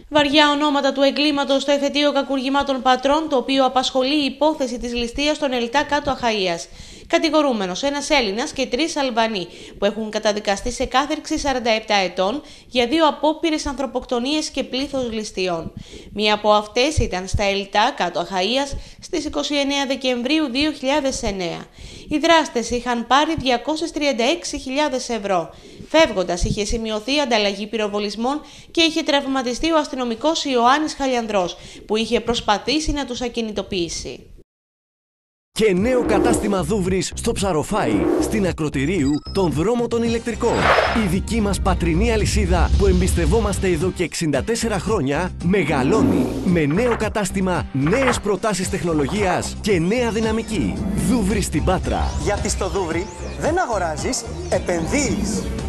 Βαριά ονόματα του εγκλήματος στο εφετείο κακουργημάτων πατρών, το οποίο απασχολεί η υπόθεση της ληστείας στον Ελτά κάτω Αχαΐας. Κατηγορούμενος ένας Έλληνας και 3 Αλβανοί, που έχουν καταδικαστεί σε κάθερξη 47 ετών για 2 απόπειρες ανθρωποκτονίες και πλήθος ληστειών. Μία από αυτές ήταν στα Ελτά κάτω Αχαΐας στις 29 Δεκεμβρίου 2009. Οι δράστες είχαν πάρει 236.000 ευρώ. Φεύγοντας είχε σημειωθεί ανταλλαγή πυροβολισμών και είχε τραυματιστεί ο αστυνομικός Ιωάννης Χαλιανδρός, που είχε προσπαθήσει να τους ακινητοποιήσει. Και νέο κατάστημα Δούβρης στο Ψαροφάι, στην Ακροτηρίου, τον δρόμο των ηλεκτρικών. Η δική μας πατρινή αλυσίδα που εμπιστευόμαστε εδώ και 64 χρόνια μεγαλώνει με νέο κατάστημα, νέες προτάσεις τεχνολογίας και νέα δυναμική. Δούβρης στην Πάτρα. Γιατί στο Δούβρι δεν αγοράζεις, επενδύεις.